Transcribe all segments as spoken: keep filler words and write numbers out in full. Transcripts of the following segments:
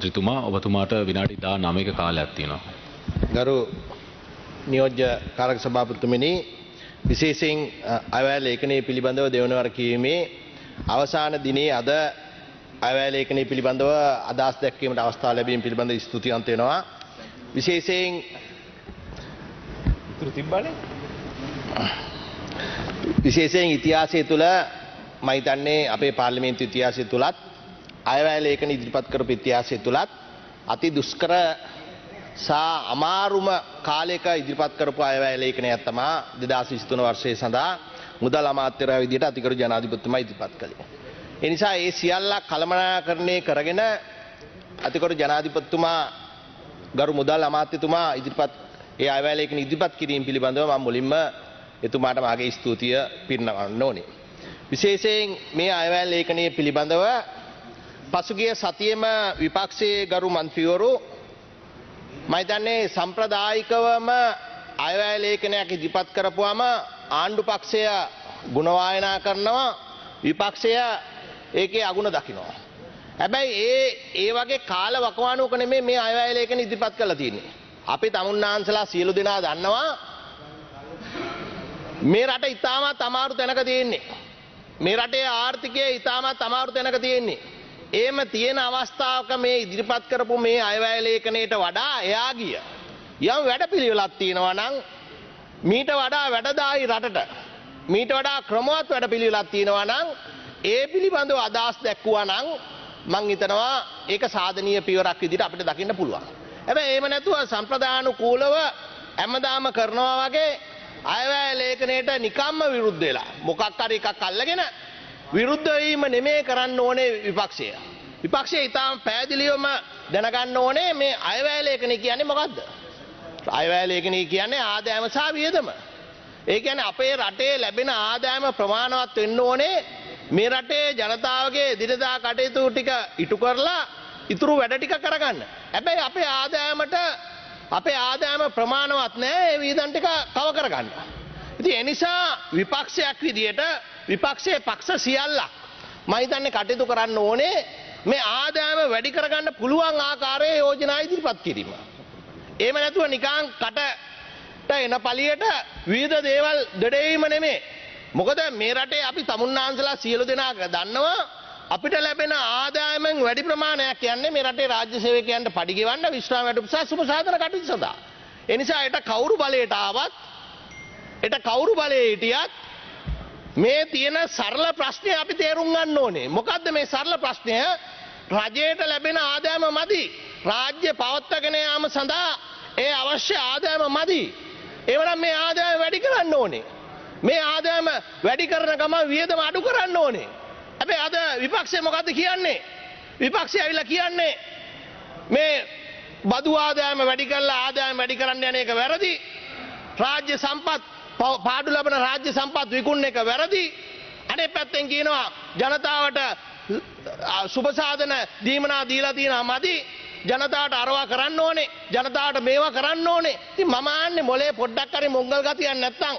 මන්ත්‍රීතුමා ඔබතුමාට විනාඩි දානවයක කාලයක් තියෙනවා. ගරු නියෝජ්‍ය කාරක සභාපතිතුමනි, විශේෂයෙන් අයවැය ලේඛනය පිළිබඳව දෙවනවර කියීමේ අවසාන දිනේ අද අයවැය ලේඛනය පිළිබඳව අදහස් දැක්වීමට අවස්ථාව ලැබීම පිළිබඳව ස්තුතිවන්ත වෙනවා. විශේෂයෙන් ඉතුරු තිබ්බනේ විශේෂයෙන් ඉතිහාසය තුළ මම හිතන්නේ අපේ පාර්ලිමේන්තු ඉතිහාසය තුලත් අයවැය ලේඛන ඉදිරිපත් කරපු ඉතිහාසය තුලත් අති දුෂ්කර සහ අමාරුම කාලයක ඉදිරිපත් කරපු අයවැය ලේඛනයක් තමයි දෙදාස් විසිතුන වර්ෂයේ සඳහා මුදල් අමාත්‍යවරයා විදිහට අතිගරු ජනාධිපතිතුමා ඉදිරිපත් කළේ. ඒ නිසා ඒ සියල්ලක් කළමනාකරණය කරගෙන අතිගරු ජනාධිපතිතුමා ගරු මුදල් අමාත්‍යතුමා ඉදිරිපත් ඒ අයවැය ලේඛන ඉදිරිපත් කිරීම පිළිබඳව මම මුලින්ම එතුමාට මාගේ ස්තුතිය පිරිනමන්න ඕනේ. විශේෂයෙන් මේ අයවැය ලේඛනය පිළිබඳව පසුගිය සතියේම විපක්ෂයේ ගරු මන්ත්‍රීවරු මම හිතන්නේ සම්ප්‍රදායිකවම අයවැය ලේඛනයක් ඉදිරිපත් කරපුවාම ආණ්ඩු පක්ෂය ගුණ වායනා කරනවා, විපක්ෂය ඒකේ අගුණ දකිනවා. හැබැයි ඒ ඒ වගේ කාල වකවානුවක නෙමෙයි මේ අයවැය ලේඛන ඉදිරිපත් කරලා තියෙන්නේ. අපි තමුන්නාන්සලා සියලු දෙනා දන්නවා මේ රට ඉතාමත් අමාරු තැනක තියෙන්නේ. මේ රටේ ආර්ථිකය ඉතාමත් අමාරු තැනක තියෙන්නේ. එහෙම තියෙන අවස්ථාවක මේ ඉදිරිපත් කරපු මේ අයවැය ලේඛනයට වඩා එයා ගිය යම් වැඩපිළිවෙලක් තියෙනවා නම් මීට වඩා වැඩදායි රටට මීට වඩා ක්‍රමවත් වැඩපිළිවෙලක් තියෙනවා නම් ඒ පිළිබඳව අදහස් දැක්වුවා නම් මං හිතනවා ඒක සාධනීය පියවරක් විදිහට අපිට දකින්න පුළුවන්. හැබැයි එහෙම නැතුව සම්ප්‍රදානුකූලව හැමදාම කරනවා වගේ අයවැය ලේඛනයට නිකම්ම විරුද්ධ වෙලා මොකක් හරි එකක් අල්ලගෙන විරුද්ධ වීම නෙමෙයි කරන්න ඕනේ විපක්ෂය. විපක්ෂය ඊටාම පැහැදිලිවම දැනගන්න ඕනේ මේ අයවැය ලේඛනය කියන්නේ මොකද්ද? අයවැය ලේඛනය කියන්නේ ආදායම සහ වියදම. ඒ කියන්නේ අපේ රටේ ලැබෙන ආදායම ප්‍රමාණවත් වෙන්න ඕනේ මේ රටේ ජනතාවගේ දිනදා කටයුතු ටික ඉටු කරලා ඉතුරු වැඩ ටික කරගන්න. හැබැයි අපේ ආදායමට අපේ ආදායම ප්‍රමාණවත් නැහැ ඒ වියදම් ටික කව කරගන්න. ඉතින් ඒ නිසා විපක්ෂයක් විදියට විපක්ෂයේ පක්ෂ සියල්ලක් මම හිතන්නේ කටයුතු කරන්න ඕනේ මේ ආදායම වැඩි කරගන්න පුළුවන් ආකාරයේ යෝජනා ඉදිරිපත් කිරීම. එහෙම නැතුව නිකන් කටට එන පළියට විවිධ දේවල් දෙඩේීම නෙමෙයි. මොකද මේ රටේ අපි තමුන්නාන්සලා සියලු දෙනා දන්නවා අපිට ලැබෙන ආදායමෙන් වැඩි ප්‍රමාණයක් යන්නේ මේ රටේ රාජ්‍ය සේවකයන්ට පඩි ගෙවන්න, විශ්‍රාම වැටුප් සහ සුබ සාධන කටයුතු සඳහා. ඒ නිසා ඒට කවුරු බලයට ආවත් ඒට කවුරු බලයේ හිටියත් මේ තියෙන සරල ප්‍රශ්නය අපි තේරුම් ගන්න ඕනේ. මොකද්ද මේ සරල ප්‍රශ්නය? රජයට ලැබෙන ආදායම මදි. රාජ්‍ය පවත්වාගෙන යාම සඳහා ඒ අවශ්‍ය ආදායම මදි. එවනම් මේ ආදායම වැඩි කරන්න ඕනේ. මේ ආදායම වැඩි කරන ගමන් වියදම අඩු කරන්න ඕනේ. හැබැයි අද විපක්ෂය මොකද්ද කියන්නේ? විපක්ෂය ඇවිල්ලා කියන්නේ මේ බදු ආදායම වැඩි කරලා ආදායම වැඩි කරන්න යන එක වැරදි. රාජ්‍ය සම්පත් පාඩු ලබන රාජ්‍ය සම්පත් විකුණන එක වැරදි. අනේ පැත්තෙන් කියනවා ජනතාවට සුබ සාධන දීමනා දීලා තියෙනවා මදි. ජනතාවට අරවා කරන්න ඕනේ. ජනතාවට මේවා කරන්න ඕනේ. ඉතින් මම ආන්නේ මොලේ පොඩ්ඩක් හරි මොංගල් ගතියක් නැත්තම්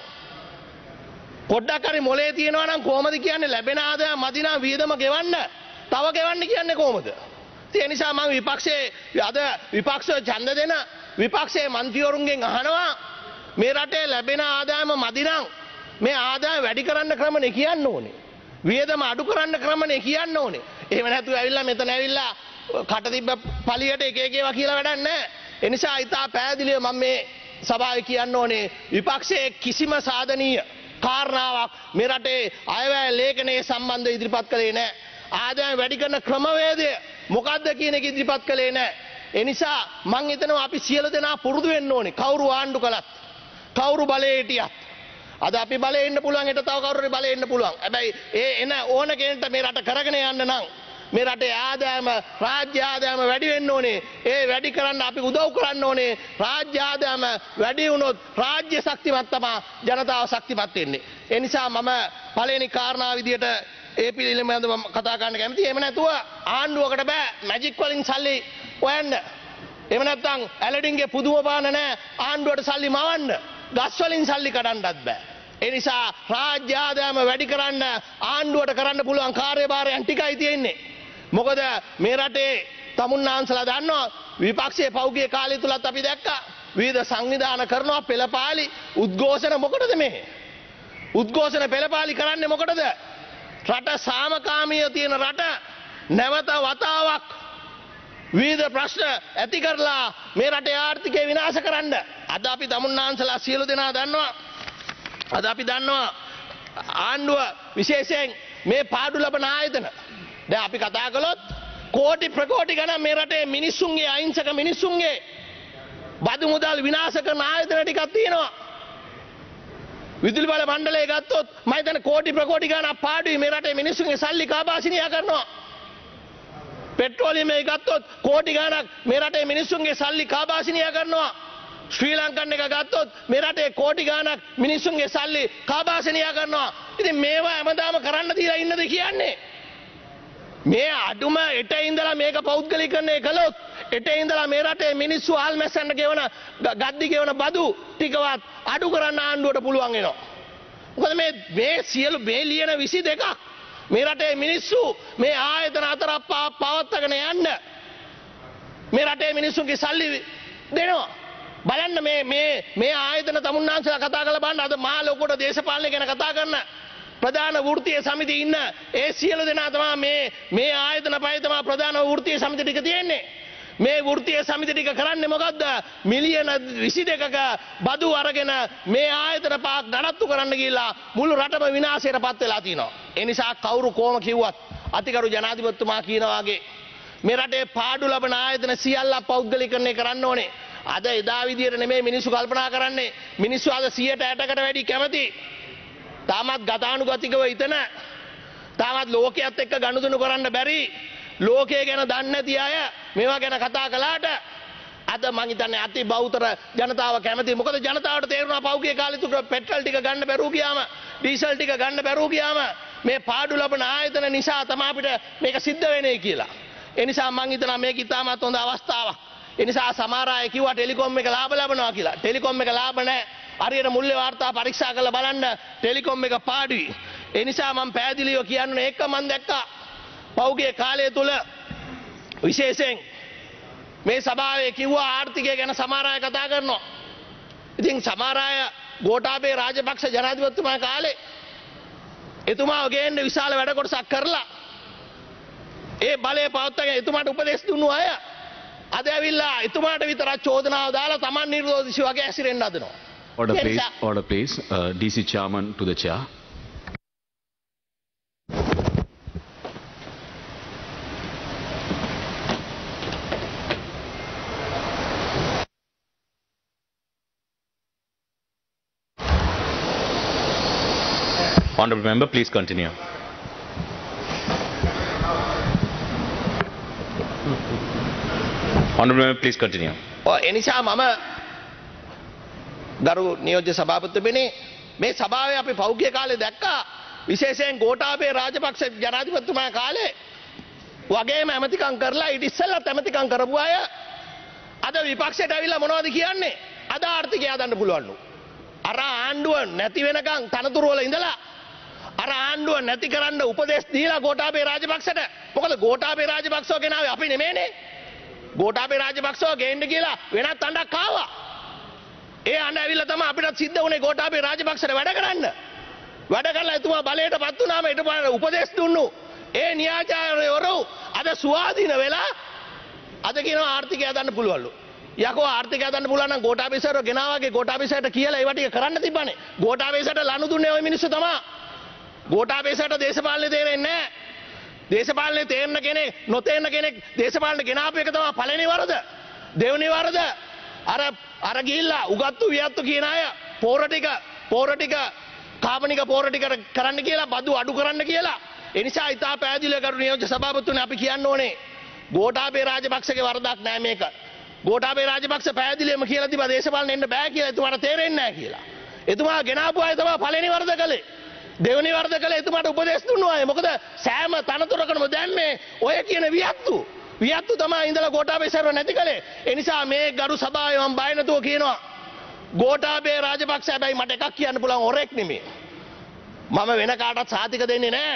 පොඩ්ඩක් හරි මොලේ තියෙනවා නම් කොහොමද කියන්නේ ලැබෙන ආදායම මදි නම් වියදම ගෙවන්න. තව ගෙවන්න කියන්නේ කොහොමද? ඒ නිසා මම විපක්ෂයේ අද විපක්ෂය ඡන්ද දෙන විපක්ෂයේ මන්ත්‍රීවරුන්ගෙන් අහනවා මේ රටේ ලැබෙන ආදායම මදි නම් මේ ආදායම වැඩි කරන්න ක්‍රමනේ කියන්න ඕනේ. වියදම අඩු කරන්න ක්‍රමනේ කියන්න ඕනේ. එහෙම නැතුව ඇවිල්ලා මෙතන ඇවිල්ලා කට තිබ්බ පළියට එක එක ඒවා කියලා වැඩක් නැහැ. ඒ නිසා ඉතා පැහැදිලිව මම මේ සභාවේ කියන්න ඕනේ විපක්ෂයේ කිසිම සාධනීය කාරණාවක් මේ රටේ අයවැය ලේඛනයේ සම්බන්ධව ඉදිරිපත් කළේ නැහැ. ආදායම වැඩි කරන ක්‍රමවේදය මොකක්ද කියන එක ඉදිරිපත් කළේ නැහැ. ඒ නිසා මම හිතනවා අපි සියලු දෙනා පුරුදු වෙන්න ඕනේ. කවුරු ආණ්ඩු කළත් කවුරු බලයේ හිටියත් අද අපි බලේ ඉන්න පුළුවන්, හෙට තව කවුරු හරි බලේ ඉන්න පුළුවන්. හැබැයි ඒ එන ඕන කෙනෙක්ට මේ රට කරගෙන යන්න නම් මේ රටේ ආදායම රාජ්‍ය ආදායම වැඩි වෙන්න ඕනේ. ඒ වැඩි කරන්න අපි උදව් කරන්න ඕනේ. රාජ්‍ය ආදායම වැඩි වුණොත් රාජ්‍ය ශක්තිමත් තමයි ජනතාව ශක්තිමත් වෙන්නේ. ඒ නිසා මම පළවෙනි කාරණාව විදියට ඒ පිළිබඳව කතා කරන්න කැමතියි. එහෙම නැතුව ආණ්ඩුවකට බෑ මැජික් වලින් සල්ලි හොයන්න. එහෙම නැත්නම් ඇලඩින්ගේ පුදුම බාන නැහැ ආණ්ඩුවට සල්ලි මවන්න. ගස් වලින් සල්ලි කඩන්නත් බෑ. ඒ නිසා රාජ්‍ය ආදායම වැඩි කරන්න ආණ්ඩුවට කරන්න පුළුවන් කාර්යභාරයන් ටිකයි තියෙන්නේ. මොකද මේ රටේ තමුන්නාන්සලා දන්නවා විපක්ෂයේ පෞගිය කාලය තුලත් අපි දැක්කා විවිධ සංවිධාන කරනවා පෙළපාලි උද්ඝෝෂණ මොකටද මේ උද්ඝෝෂණ පෙළපාලි කරන්නේ මොකටද රට සාමකාමීව තියෙන රට නැවත වතාවක් විවිධ ප්‍රශ්න ඇති කරලා මේ රටේ ආර්ථිකය විනාශ කරන්න අද අපි තමුන්නාන්සලා සියලු දෙනා දන්නවා අද අපි දන්නවා ආණ්ඩුව විශේෂයෙන් මේ පාඩු ලබන ආයතන දැන් අපි කතා කළොත් කෝටි ප්‍රකෝටි ගණන් මේ රටේ මිනිස්සුන්ගේ අහිංසක මිනිස්සුන්ගේ බදු මුදල් විනාශ කරන ආයතන ටිකක් තියෙනවා විදුලි බල මණ්ඩලය ගත්තොත් මම හිතන්නේ කෝටි ප්‍රකෝටි ගණන් පාඩුයි මේ රටේ මිනිස්සුන්ගේ සල්ලි කාබාසිනියා කරනවා පෙට්‍රෝලියම් එක ගත්තොත් කෝටි ගණක් මේ රටේ මිනිස්සුන්ගේ සල්ලි කාබාසිනියා කරනවා ශ්‍රී ලංකන් එක ගත්තොත් මේ රටේ කෝටි ගණක් මිනිස්සුන්ගේ සල්ලි කාබාසිනියා කරනවා ඉතින් මේවා හැමදාම කරන්න දීලා ඉන්නද කියන්නේ මේ අඩුම එට ඉඳලා මේක පෞද්ගලිකරණය කළොත් එට ඉඳලා මේ රටේ මිනිස්සු ආල්මැස්සන්ට ගෙවන ගද්දි ගෙවන බදු ටිකවත් අඩු කරන්න ආණ්ඩුවට පුළුවන් වෙනවා මොකද මේ මේ සියලු මේ ලියන විසි දෙකක් මේ රටේ මිනිස්සු මේ ආයතන අතර පවත්වාගෙන යන්න මේ රටේ මිනිස්සුන්ගේ සල්ලි දෙනවා බලන්න මේ මේ මේ ආයතන තමුන්නාන්සලා කතා කරලා බලන්න අද මහා ලොකුට දේශපාලනය ගැන කතා කරන ප්‍රධාන වෘත්තීය සමිතිය ඉන්න ඒ සියලු දෙනා තමයි මේ මේ ආයතන පහේ තමයි ප්‍රධාන වෘත්තීය සමිති ටික තියෙන්නේ මේ වෘත්තීය සමිති ටික කරන්නේ මොකද්ද මිලියන විසි දෙකක බදු අරගෙන මේ ආයතන පහක් නඩත්තු කරන්න ගිහිල්ලා මුළු රටම විනාශයටපත් වෙලා තිනවා ඒ නිසා කවුරු කොහොම කිව්වත් අතිගරු ජනාධිපතිතුමා කියනවා වගේ මේ රටේ පාඩු ලබන ආයතන සියල්ල පෞද්ගලිකරණය කරන්න ඕනේ අද එදා විදියට නෙමෙයි මිනිස්සු කල්පනා කරන්නේ මිනිස්සු අද සියයට අටකට වැඩි කැමති තාමත් ගතානුගතිකව හිතන තාමත් ලෝකයේත් එක්ක ගනුදෙනු කරන්න බැරි ලෝකයේ ගැන දන්නේ නැති අය මේවා ගැන කතා කළාට අද මං හිතන්නේ අති බහුතර ජනතාව කැමති මොකද ජනතාවට තේරුණා පෞගිය කාලේ තුර පෙට්‍රල් ටික ගන්න බැරුව ගියාම ඩීසල් ටික ගන්න බැරුව ගියාම මේ පාඩු ලබන ආයතන නිසා තමයි අපිට මේක සිද්ධ වෙන්නේ කියලා ඒ නිසා මං හිතනවා මේක ඉතාමත් හොඳ අවස්ථාවක් ඒ නිසා සමහර අය කිව්වා ටෙලිකොම් එක ලාභ ලබනවා කියලා ටෙලිකොම් එක ලාභ නැහැ හරියට මුල්‍ය වාර්තා පරීක්ෂා කරලා බලන්න ටෙලිකොම් එක පාඩුයි ඒ නිසා මම පැහැදිලිව කියන්නේ ඒක මම දැක්කා පෞගිය කාලය තුල විශේෂයෙන් මේ සභාවේ කිව්වා ආර්ථිකය ගැන සමහර අය කතා කරනවා ඉතින් සමහර අය ගෝඨාභය රාජපක්ෂ ජනාධිපතිතුමා කාලේ එතුමාව ගේන්න විශාල වැඩ කොටසක් කරලා ඒ බලය පවත්වාගෙන එතුමාට උපදෙස් දුන්නු අය අද ඇවිල්ලා එතුමාට විතරක් චෝදනාව දාලා Taman නිර්දෝෂී වගේ ඇසිරෙන්න හදනවා Order please, order please. Uh, D C Chairman to the chair. Honorable member, please continue. Honorable member, please continue. එනිසා මම ගරු නියෝජ්‍ය සභාපතිතුමනි මේ සභාවේ අපි පෞද්ගලික කාලේ දැක්කා විශේෂයෙන් ගෝඨාභය රාජපක්ෂ ජනාධිපතිතුමා කාලේ වගේම ඇමතිකම් කරලා ඊට ඉස්සෙල්ලා ඇමතිකම් කරපු අය අද විපක්ෂයට ඇවිල්ලා මොනවද කියන්නේ අද ආර්ථිකය හදන්න පුළුවන්ලු අර ආණ්ඩුව නැති වෙනකන් තනතුරු වල ඉඳලා අර ආණ්ඩුව නැති කරන්න උපදෙස් දීලා ගෝඨාභය රාජපක්ෂට මොකද ගෝඨාභය රාජපක්ෂව ගෙනාවේ අපි නෙමෙයිනේ ගෝඨාභය රාජපක්ෂව ගේන්න කියලා වෙනත් අඬක් ආවා ඒ අඬ ඇවිල්ලා තමයි අපිට සිද්ධ වුණේ ගෝඨාභය රාජපක්ෂට වැඩ කරන්න වැඩ කරලා එතුමා බලයටපත් වුණාම ඊට පස්සේ උපදෙස් දුන්නු ඒ න්‍යායාචාර්යවරු අද ස්වාධීන වෙලා අද කියනවා ආර්ථිකය හදන්න පුළුවන්ලු යකෝ ආර්ථිකය හදන්න පුළුවන් නම් ගෝඨාභය සර්ව ගෙනාවාගේ ගෝඨාභය සර්ට කියලා ඒවා ටික කරන්න තිබ්බනේ ගෝඨාභය සර්ට ලනු දුන්නේ ওই මිනිස්සු තමයි ගෝඨාභය සර්ට දේශපාලනේ තේරෙන්නේ නැහැ දේශපාලනේ තේරෙන කෙනෙක් නොතේරෙන කෙනෙක් දේශපාලනේ ගෙනාපු එක තමයි පළවෙනි වරද දෙවෙනි වරද අර අර ගිහිල්ලා උගත්තු වියත්තු කියන අය පෝර ටික පෝර ටික කාබනික පෝර ටික කරන්න කියලා බදු අඩු කරන්න කියලා ඒ නිසා ඉතා පැහැදිලිව කරු නියෝජ්‍ය සභාපතිතුමනි අපි කියන්න ඕනේ ගෝඨාභය රාජපක්ෂගේ වරදක් නෑ මේක ගෝඨාභය රාජපක්ෂ පැහැදිලිවම කියලා තිබා දේශපාලනේ එන්න බෑ කියලා එතුමාට තේරෙන්නේ නෑ කියලා එතුමා ගෙනාපු අය තමයි පළවෙනි වරද කළේ දෙවෙනි වරද කළේ එතුමාට උපදෙස් දුන්නා අය මොකද සෑම තනතුරකම දැන් මේ ඔය කියන වියත්තු වියත්තු තමයි ඉඳලා ගෝඨාභය සර්ව නැති කළේ ඒ නිසා මේ ගරු සභාවේ මම බය නැතුව කියනවා ගෝඨාභය රාජපක්ෂ හැබැයි මට එකක් කියන්න පුළුවන් හොරෙක් නෙමෙයි මම වෙන කාටවත් සාතික දෙන්නේ නැහැ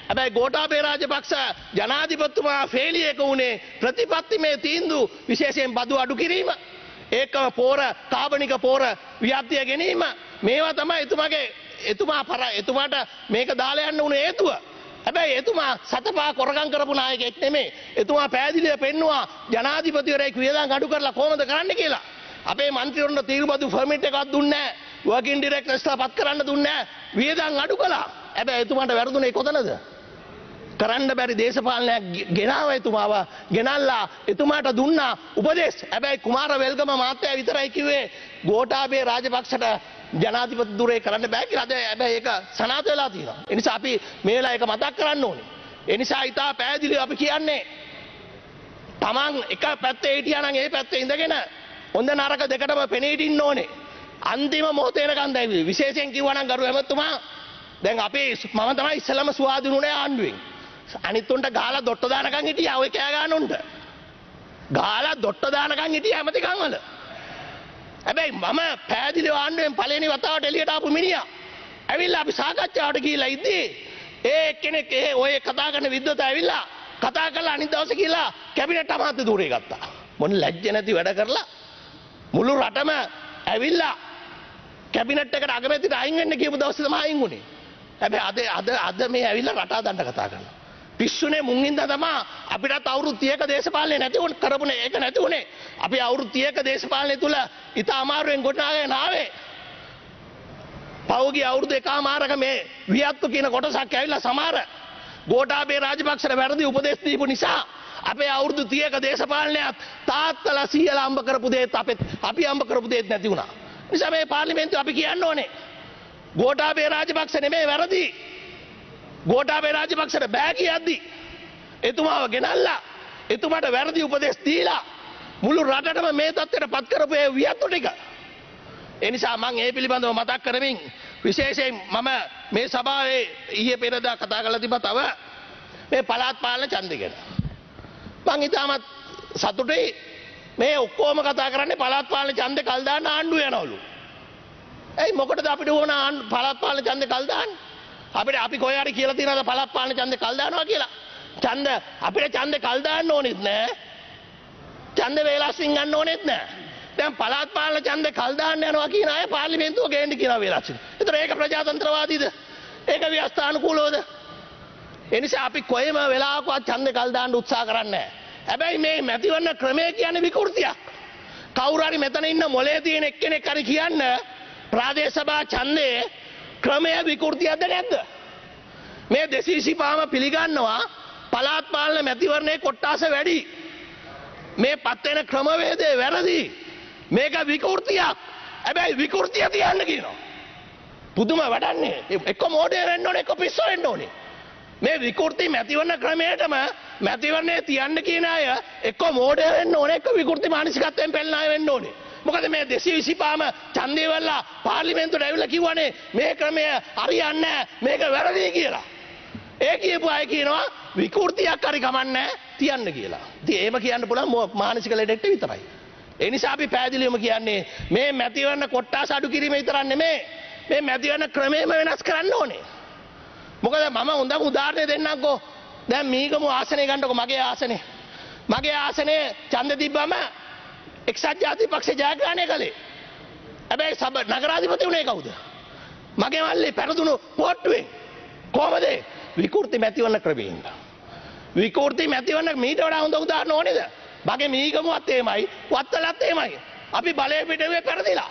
හැබැයි ගෝඨාභය රාජපක්ෂ ජනාධිපතිතුමා ෆේලියක වුණේ ප්‍රතිපත්තිමය තීන්දුව විශේෂයෙන් බදු අඩු කිරීම, ඒකම පෝර කාබනික පෝර ව්‍යාප්තිය ගැනීම, මේවා තමයි එතුමාගේ එතුමා පර එතුමාට මේක දාලා යන්න උනේ හේතුව. හැබැයි එතුමා සතපා කොරගම් කරපු නායකයෙක් නෙමෙයි. එතුමා පැහැදිලිව පෙන්නවා ජනාධිපතිවරයෙක් වියදම් අඩු කරලා කොහොමද කරන්න කියලා. අපේ මන්ත්‍රීවරුන්ට තීරුබදු ෆර්මිට් එකක් දුන්නේ නැහැ. වර්කින් ඩිරෙක්ටර්ස්ලා පත් කරන්න දුන්නේ නැහැ. වියදම් අඩු කළා. හැබැයි එතුමාට වැරදුනේ කොතනද? කරන්න බැරි දේශපාලනයක් ගෙනාව එතුමාව ගෙනල්ලා එතුමාට දුන්නා උපදෙස්. හැබැයි කුමාර වෙල්ගම මහත්තයා විතරයි කිව්වේ ගෝඨාභය රාජපක්ෂට ජනාධිපති දුරේ කරන්න බෑ කියලා. හැබැයි ඒක සනාථ වෙලා තියෙනවා. ඒ නිසා අපි මේ වෙලාව ඒක මතක් කරන්න ඕනේ. ඒ නිසා ඊටා පැහැදිලිව අපි කියන්නේ තමන් එක පැත්තේ හිටියා නම් ඒ පැත්තේ ඉඳගෙන හොඳ නරක දෙකටම පෙනී හිටින්න ඕනේ. අන්තිම මොහොතේ එනකන් දැන් විශේෂයෙන් කිව්වා නම් ගරු ඇමතුමා දැන් අපි මම තමයි ඉස්සලම ස්වාධීනුනේ ආණ්ඩුවෙන්. අනිත් උන්ට ගාලා දොට්ට දානකන් හිටියා ඔය කෑ ගන්න උන්ට. ගාලා දොට්ට දානකන් හිටියා ඇමතිකම් වල. හැබැයි මම පැහැදිලිව ආණ්ඩුවෙන් පළවෙනි වතාවට එළියට ආපු මිනිහා. ඇවිල්ලා අපි සාකච්ඡාවට ගිහිල්ලා ඉද්දී ඒ එක්කෙනෙක් ඒ ඔය කතා කරන විද්වත ඇවිල්ලා කතා කරලා අනිත් දවසේ ගිහිල්ලා කැබිනට් අමාත්‍ය ධූරය ගත්තා. මොන ලැජ්ජ නැති වැඩ කරලා මුළු රටම ඇවිල්ලා කැබිනට් එකට අගමැතිට අයින් වෙන්න කියපු දවසේ තමයි අයින් වුණේ. හැබැයි අද අද අද මේ ඇවිල්ලා රට හදන්න කතා කරනවා. පිස්සුනේ මුන් හින්දා තමයි අපිටත් අවුරුදු තිහක දේශපාලනේ නැති වුණ කරපුනේ ඒක නැති වුණේ. අපි අවුරුදු තිහක දේශපාලනේ තුල ඉත අමාරුවෙන් ගොඩනගාගෙන ආවේ. පෞගිය අවුරුදු එකමාරක මේ වියත්තු කියන කොටසක් ඇවිල්ලා සමහර ගෝඨාභය රාජපක්ෂට වැරදි උපදෙස් දීපු නිසා අපේ අවුරුදු තිහක දේශපාලනයත් තාත්තලා සීයලා අම්බ කරපු දේත් අපෙත් අපි අම්බ කරපු දේත් නැති වුණා. නිසා මේ පාර්ලිමේන්තුව අපි කියන්න ඕනේ ගෝඨාභය රාජපක්ෂ නෙමෙයි වැරදි. ගෝඨාභය රාජපක්ෂට බෑ කියද්දි එතුමාව ගෙනල්ලා එතුමාට වැරදි උපදෙස් දීලා මුළු රටටම මේ තත්ත්වයට පත් කරපු ඒ වියත්තු ටික. ඒ නිසා මම ඒ පිළිබඳව මතක් කරමින් විශේෂයෙන් මම මේ සභාවේ ඊයේ පෙරදා කතා කරලා තිබ්බා තව මේ පළාත් පාලන ඡන්දය ගැන. මම ඊටමත් සතුටුයි මේ ඔක්කොම කතා කරන්නේ පළාත් පාලන ඡන්දේ කල් දාන්න ආණ්ඩුව යනවලු. ඇයි මොකටද අපිට ඕන පළාත් පාලන ඡන්දේ කල් දාන්නේ? අපිට අපි කොහේ හරි කියලා තියනවාද පළාත් පාලන ඡන්දේ කල් දානවා කියලා? ඡන්ද අපිට ඡන්දේ කල් දාන්න ඕනෙත් නෑ. ඡන්ද වේලාසින් ගන්න ඕනෙත් නෑ. දැන් පළාත් පාලන ඡන්දේ කල් දාන්න යනවා කියන අය පාර්ලිමේන්තුව ගේන්න කියනවා වේලාසින්. ඒතර ඒක ප්‍රජාතන්ත්‍රවාදීද? ඒක ව්‍යවස්ථානුකූලවද? ඒ නිසා අපි කොහෙම වෙලාවකවත් ඡන්දේ කල් දාන්න උත්සාහ කරන්නේ නෑ. හැබැයි මේ මැතිවරණ ක්‍රමය කියන්නේ විකෘතියක්. කවුරු හරි මෙතන ඉන්න මොලේ තියෙන එක්කෙනෙක් හරි කියන්න ප්‍රාදේශ සභා ඡන්දේ ක්‍රමය විකෘතියක්ද නැද්ද? මේ දෙසිය විසිපහම පිළිගන්නවා පළාත් පාලන මැතිවරණයේ කොට්ටාස වැඩි. මේ පත් වෙන ක්‍රමවේදය වැරදි. මේක විකෘතියක්. හැබැයි විකෘතිය තියන්න කියනවා. පුදුම වැඩන්නේ. එක්ක මොඩේ වෙන්න ඕනේ එක්ක පිස්සු වෙන්න ඕනේ. මේ විකෘති මැතිවරණ ක්‍රමයටම මැතිවරණේ තියන්න කියන අය එක්ක මොඩේ වෙන්න ඕනේ එක්ක විකෘති මානසිකත්වයෙන් පෙළෙන අය වෙන්න ඕනේ. මොකද මේ දෙසිය විසිපහම ඡන්දේ වල්ලා පාර්ලිමේන්තුවට ඇවිල්ලා කිව්වනේ මේ ක්‍රමය හරියන්නේ නැහැ මේක වැරදි කියලා. ඒ කියපු අය කියනවා විකෘතියක් හරි කමන්නේ තියන්න කියලා. ඉතින් එහෙම කියන්න පුළුවන් මානසික ලෙඩෙක්ට විතරයි. ඒ නිසා අපි පැහැදිලිවම කියන්නේ මේ මැතිවරණ කොට්ටාස අඩු කිරීම විතරක් නෙමෙයි මේ මැතිවරණ ක්‍රමයම වෙනස් කරන්න ඕනේ. මොකද මම හොඳම උදාහරණයක් දෙන්නම්කෝ. දැන් මීගමු ආසනේ ගන්නකො මගේ ආසනේ. මගේ ආසනේ ඡන්ද තිබ්බම එක්සත් ජාතික පක්ෂේ ජයග්‍රහණය කළේ. හැබැයි සබ නගරාධිපති උනේ කවුද? මගේ මල්ලේ පෙරදුණු පොට්ටුවෙන්. කොහමද? විකෘති මැතිවරණ ක්‍රමයෙන්. විකෘති මැතිවරණ මීට වඩා හොඳ උදාහරණ ඕනේද? මගේ මීගමුවත් එහෙමයි, වත්තලත් එහෙමයි. අපි බලය පිටුවේ පෙරදිලා.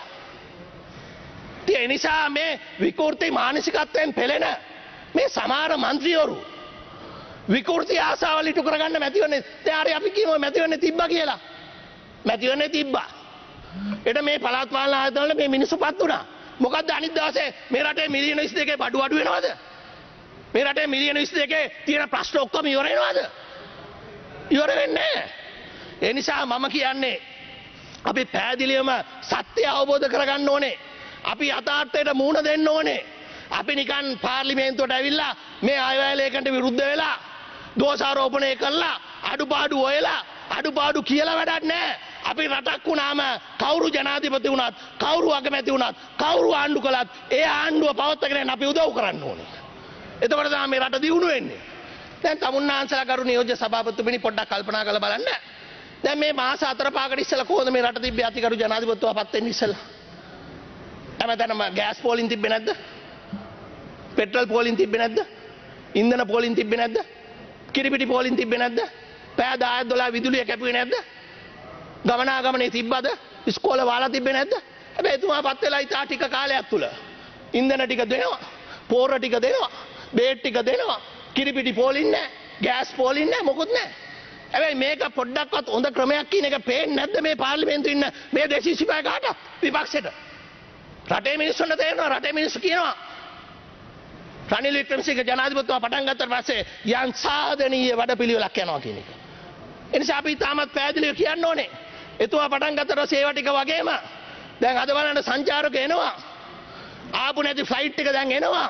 ඒ නිසා මේ විකෘති මානසිකත්වයෙන් පෙළෙන මේ සමහර മന്ത്രിවරු විකෘති ආසාවල් ඉටු කරගන්න මැතිවරණේ දැන් හරි අපි කියමු මැතිවරණේ තිබ්බා කියලා. මැතිවරණේ තිබ්බා. එතන මේ පළාත් පාලන ආයතන වල මේ මිනිස්සු පත් වුණා. මොකද්ද අනිත් දවසේ මේ රටේ මිලියන විසි දෙකේ බඩු අඩු වෙනවද? මේ රටේ මිලියන විසි දෙකේ තියෙන ප්‍රශ්න ඔක්කොම ඉවර වෙනවද? ඉවර වෙන්නේ නැහැ. ඒ නිසා මම කියන්නේ අපි පැහැදිලිවම සත්‍ය අවබෝධ කරගන්න ඕනේ. අපි යථාර්ථයට මුහුණ දෙන්න ඕනේ. අපි නිකන් පාර්ලිමේන්තුවට ඇවිල්ලා මේ අයවැය ලේකන්ට විරුද්ධ වෙලා දෝෂාරෝපණය කළා අඩුපාඩු හොයලා අඩුපාඩු කියලා වැඩක් නැහැ. අපි රටක් වුණාම කවුරු ජනාධිපති වුණත් කවුරු අගමැති වුණත් කවුරු ආණ්ඩු කළත් ඒ ආණ්ඩුව පවත්වාගෙන අපි උදව් කරන්න ඕනේ. එතකොට තමයි මේ රට දියුණු වෙන්නේ. දැන් තමුන්නාන්සලා කරු නියෝජ්‍ය සභාපතිතුමනි පොඩ්ඩක් කල්පනා කරලා බලන්න. දැන් මේ මාස හතර පහකට ඉස්සෙල්ලා කොහොමද මේ රට තිබ්බේ අතිගරු ජනාධිපතිතුමාපත් වෙන්න ඉස්සෙල්ලා? හැමතැනම ගෑස් පෝලින් තිබ්බේ නැද්ද? පෙට්‍රල් පෝලින් තිබ්බේ නැද්ද? ඉන්ධන පෝලින් තිබ්බේ නැද්ද? කිරිපිටි පෝලින් තිබ්බේ නැද්ද? පෑ දහය දොළහ විදුලිය කැපුවේ නැද්ද? ගමනාගමනේ තිබ්බද? ඉස්කෝල වාලා තිබ්බේ නැද්ද? හැබැයි එතුමාපත් වෙලා ඉතා ටික කාලයක් තුල ඉන්ධන ටික දෙනවා, පෝර ටික දෙනවා, බේට් ටික දෙනවා, කිරිපිටි පෝලින් නැහැ, ගෑස් පෝලින් නැහැ, මොකුත් නැහැ. හැබැයි මේක පොඩ්ඩක්වත් හොඳ ක්‍රමයක් කියන එක පේන්නේ නැද්ද මේ පාර්ලිමේන්තුවේ ඉන්න මේ දෙසිසිපය කාට විපක්ෂෙට? රටේ මිනිස්සුන්ට තේරෙනවා, රටේ මිනිස්සු කියනවා රනිල් වික්‍රමසිංහ ජනාධිපතිතුමා පටන් ගත්තට පස්සේ යම් සාධනීය වැඩපිළිවෙලක් යනවා කියන එක. ඒ නිසා අපි තාමත් පැහැදිලිව කියන්න ඕනේ. එතුමා පටන් ගත්තට පස්සේ ඒවා ටික වගේම දැන් අද බලන්න සංචාරක එනවා. ආපු නැති ෆ්ලයිට් එක දැන් එනවා.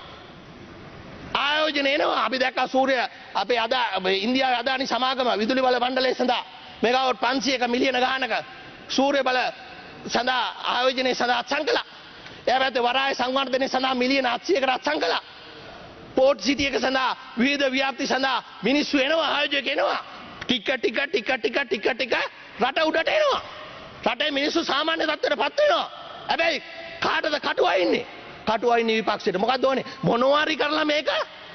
ආයෝජන එනවා. අපි දැක්කා සූර්ය අපේ අද ඉන්දියාවේ අදානි සමාගම විදුලි බල මණ්ඩලය සඳහා මෙගාවොට් පන්සියයක මිලියන ගානක සූර්ය බල සඳහා ආයෝජනය සඳහා අත්සන් කළා. එයා පැත්තේ වරාය සංවර්ධනය සඳහා මිලියන අටසියයකට අත්සන් කළා. පෝට් සිටි එක සඳහා විවිධ ව්‍යාප්ති සඳහා මිනිස්සු එනවා, ආයෝජක එනවා. ටික ටික ටික ටික ටික ටික රට උඩට එනවා. රටේ මිනිස්සු සාමාන්‍ය තත්ත්වයට පත් වෙනවා. හැබැයි කාටද කටුවා ඉන්නේ? කටුවා ඉන්නේ විපක්ෂයට. මොකද්ද ඕනේ? මොනවාරි කරලා මේක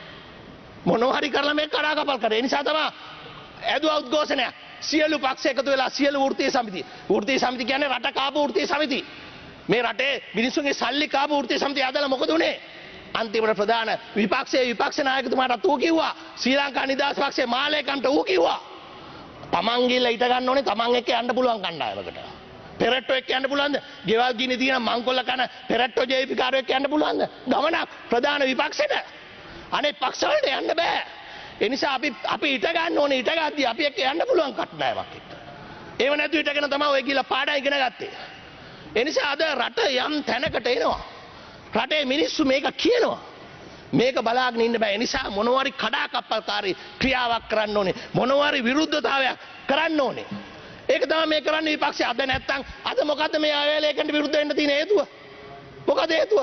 මොනවාරි කරලා මේක කඩාකප්පල් කරේ. ඒ නිසා තමයි ඇදුවා උද්ඝෝෂණයක්. සියලු පක්ෂ එකතු වෙලා සියලු වෘත්තීය සමිති. වෘත්තීය සමිති කියන්නේ රට කාපු වෘත්තීය සමිති. මේ රටේ මිනිස්සුන්ගේ සල්ලි කාපු වෘත්තීය සමිතිය ආදලා මොකද උනේ? අන්තිමට ප්‍රධාන විපක්ෂයේ විපක්ෂ නායකතුමාට ඌ කිව්වා ශ්‍රී ලංකා නිදහස් පක්ෂයේ මාලේකන්ට ඌ කිව්වා තමන් ගිහලා ඊට ගන්න ඕනේ තමන් එක්ක යන්න පුළුවන් කණ්ඩායමකට. පෙරට්ටෝ එක්ක යන්න පුළුවන්ද? ගෙවල් ගිනි තියෙන මංකොල්ල කන පෙරට්ටෝ ජේපී කාරයෝ එක්ක යන්න පුළුවන්ද? ගමනක් ප්‍රධාන විපක්ෂෙට. අනේ පක්ෂ වලට යන්න බෑ. ඒ නිසා අපි අපි ඊට ගන්න ඕනේ ඊට ගද්දි අපි එක්ක යන්න පුළුවන් කණ්ඩායමක් එක්ක. ඒව නැතුව ඊටගෙන තමයි ඔය ගිහලා පාඩම් ඉගෙන ගත්තේ. ඒ නිසා අද රට යම් තැනකට එනවා. රටේ මිනිස්සු මේක කියනවා. මේක බලාගෙන ඉන්න බෑ. ඒ නිසා මොනවාරි කඩාකප්පල්කාරී ක්‍රියාවක් කරන්න ඕනේ. මොනවාරි විරුද්ධතාවයක් කරන්න ඕනේ. ඒක තමයි මේ කරන්නේ විපක්ෂය. අද නැත්තම් අද මොකද්ද මේ අයවැයලේකට විරුද්ධ වෙන්න තියෙන හේතුව? මොකද හේතුව?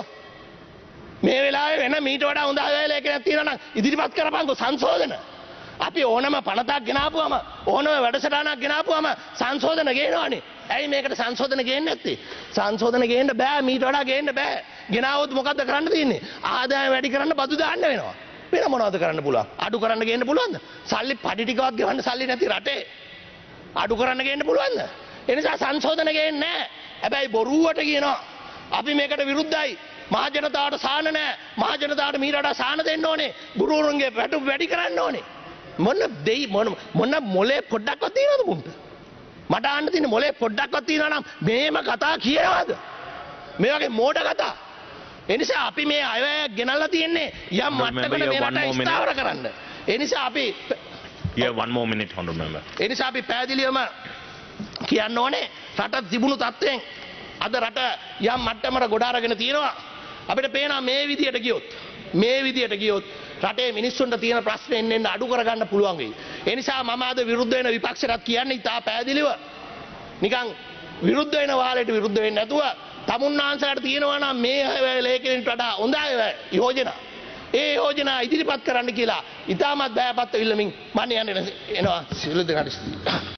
මේ වෙලාවේ වෙන මීට වඩා හොඳ අයවැයලේකයක් තියෙනවා නම් ඉදිරිපත් කරපන්කෝ සංශෝධන. අපි ඕනම පනතක් ගෙනාපුවම ඕනම වැඩසටහනක් ගෙනාපුවම සංශෝධන ගේනවනේ. ඇයි මේකට සංශෝධන ගේන්නේ නැත්තේ? සංශෝධන ගේන්න බෑ, මීට වඩා ගේන්න බෑ. ගෙනාවොත් මොකද්ද කරන්න තියෙන්නේ? ආදායම වැඩි කරන්න බදු දාන්න වෙනවා. වෙන මොනවද කරන්න පුළුවන්? අඩු කරන්න ගේන්න පුළුවන්ද? සල්ලි පඩි ටිකවත් ගෙවන්න සල්ලි නැති රටේ අඩු කරන්න ගේන්න පුළුවන්ද? ඒ නිසා සංශෝධන ගේන්නේ නැහැ. හැබැයි බොරුවට කියනවා අපි මේකට විරුද්ධයි. මහ ජනතාවට සාන නැහැ. මහ ජනතාවට මීට වඩා සාන දෙන්න ඕනේ. ගුරුවරුන්ගේ වැටුප් වැඩි කරන්න ඕනේ. මොන දෙයි මොන මොන මොලේ පොඩ්ඩක්වත් තියනවද මුන්ට? මට අහන්න තියෙන මොලේ පොඩ්ඩක්වත් තියනවා නම් මේම කතා කියනවද? මේ වගේ මෝඩ කතා. ඒ නිසා අපි මේ අයවැය ගෙනල්ලා තියෙන්නේ යම් මට්ටමකට මේ රට ස්ථාවර කරන්න. ඒ නිසා අපි Yeah, one more minute, honorable member. ඒ නිසා අපි පැහැදිලිවම කියන්න ඕනේ රට තිබුණු තත්ත්වයෙන් අද රට යම් මට්ටමකට ගොඩ අරගෙන තියෙනවා. අපිට පේනවා මේ විදියට ගියොත් මේ විදියට ගියොත් රටේ මිනිස්සුන්ට තියෙන ප්‍රශ්න එන්න එන්න අඩු කරගන්න පුළුවන් වෙයි. ඒ නිසා මම අද විරුද්ධ වෙන විපක්ෂයට කියන්නේ ඉතා පැහැදිලිව නිකන් විරුද්ධ වෙන වාලයට විරුද්ධ වෙන්නේ නැතුව තමුන්නාන්සලට තියෙනවා නම් මේ ලේඛනයට වඩා හොඳ යෝජනා ඒ යෝජනා ඉදිරිපත් කරන්න කියලා ඉතාමත් බෑපත් ඉල්ලමින් මම යන්නේ එනවා සියලු දෙනාට